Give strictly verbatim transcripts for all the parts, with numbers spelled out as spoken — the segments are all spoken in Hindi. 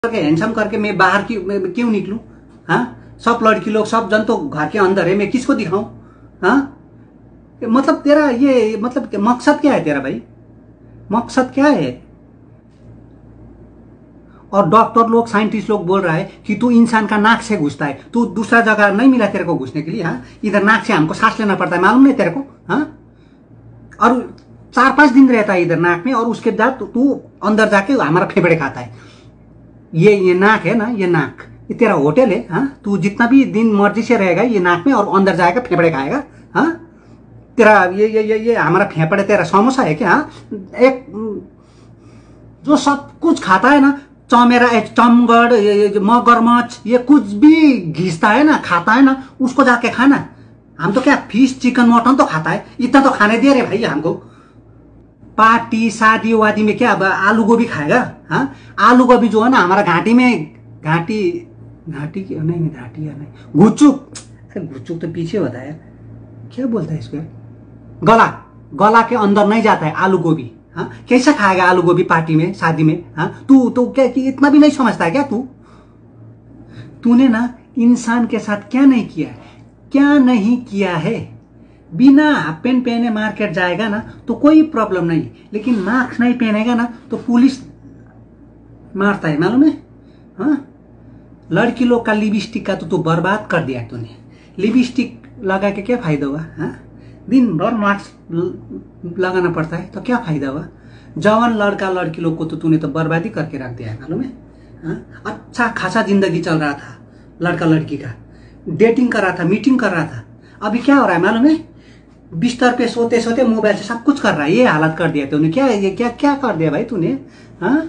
करके हैंडसम करके मैं बाहर की मैं क्यों निकलूं? हाँ, सब लड़की लोग सब जन तो घर के अंदर है, मैं किसको दिखाऊं? हाँ, मतलब तेरा ये मतलब मकसद क्या है तेरा भाई? मकसद क्या है? और डॉक्टर लोग साइंटिस्ट लोग बोल रहा है कि तू इंसान का नाक से घुसता है, तू दूसरा जगह नहीं मिला तेरे को घुसने के लिए। हाँ, इधर नाक से हमको सांस लेना पड़ता है, मालूम नहीं तेरे को? हाँ, और चार पांच दिन रहता है इधर नाक में, और उसके बाद तू अंदर जाके हमारा फेफड़े खाता है। ये ये नाक है ना, ये नाक ये तेरा होटल है। हाँ, तू जितना भी दिन मर्जी से रहेगा ये नाक में, और अंदर जाएगा फेफड़े खाएगा। हाँ, तेरा ये ये ये ये हमारा फेफड़े तेरा समोसा है क्या? हाँ, एक जो सब कुछ खाता है ना, चमेरा चमगढ़ मगरमच्छ ये कुछ भी घिसता है ना, खाता है ना, उसको जाके खाना। हम तो क्या फिश चिकन मटन तो खाता है, इतना तो खाने दे रहे भाई हमको। पार्टी शादी वादी में क्या अब आलू गोभी खाएगा? हाँ, आलू गोभी जो है ना हमारा घाटी में, घाटी घाटी की नहीं नहीं घाटी या नहीं गुचुक, गुचुक तो पीछे होता है, क्या बोलता है इसको? गला गला के अंदर नहीं जाता है आलू गोभी। हाँ, कैसा खाएगा आलू गोभी पार्टी में शादी में? हाँ, तू तो क्या इतना भी नहीं समझता है क्या तू? तूने ना इंसान के साथ क्या नहीं किया है, क्या नहीं किया है? बिना हाफ पैंट पहने मार्केट जाएगा ना तो कोई प्रॉब्लम नहीं, लेकिन मास्क नहीं पहनेगा ना तो पुलिस मारता है, मालूम है? हाँ, लड़की लोग का लिपस्टिक का तो तू बर्बाद कर दिया तूने। लिपस्टिक लगा के क्या फायदा हुआ? हाँ, दिन भर मास्क लगाना पड़ता है तो क्या फायदा हुआ? जवान लड़का लड़की लोग को तो तूने तो बर्बादी करके रख दिया है, मालूम है? हाँ, अच्छा खासा जिंदगी चल रहा था लड़का लड़की का, डेटिंग कर रहा था, मीटिंग कर रहा था। अभी क्या हो रहा है मालूम है? बिस्तर पे सोते सोते मोबाइल से सब कुछ कर रहा है। ये हालत कर दिया तूने, क्या ये क्या क्या कर दिया भाई तूने? हाँ,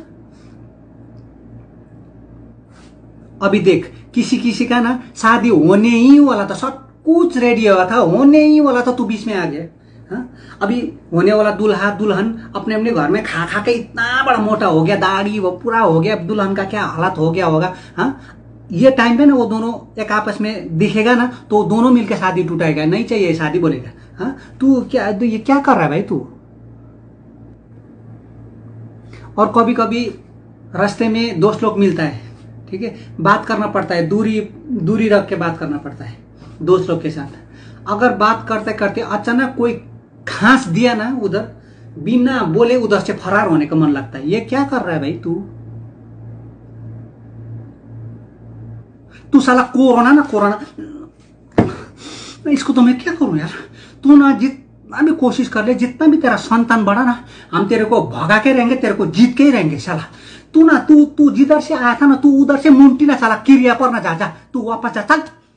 अभी देख किसी किसी का ना शादी होने ही वाला था, सब कुछ रेडी हुआ था, होने ही वाला था, तू बीच में आ गया। हाँ, अभी होने वाला दूल्हा दुल्हन अपने अपने घर में खा खा के इतना बड़ा मोटा हो गया, दाढ़ी वो पूरा हो गया, दुल्हन का क्या हालत हो गया होगा। हाँ, ये टाइम पे ना वो दोनों एक आपस में दिखेगा ना तो दोनों मिलकर शादी टूटाएगा, नहीं चाहिए शादी बोलेगा। हाँ, तू क्या तो ये क्या कर रहा है भाई तू? और कभी कभी रास्ते में दोस्त लोग मिलता है, ठीक है, बात करना पड़ता है, दूरी दूरी रख के बात करना पड़ता है दोस्त लोग के साथ। अगर बात करते करते अचानक कोई खांस दिया ना उधर, बिना बोले उधर से फरार होने का मन लगता है। ये क्या कर रहा है भाई तू? तू साला कोरोना ना कोरोना, इसको तो मैं क्या करूं यार? तू ना जितना भी कोशिश कर ले, जितना भी तेरा संतान बड़ा ना, हम तेरे को भगा के रहेंगे, तेरे को जीत के ही रहेंगे साला। तू ना तू तू जिधर से आया था ना, तू उधर से मुंटी ना साला, क्रिया पर ना जा जा, तू वापस जा, चल।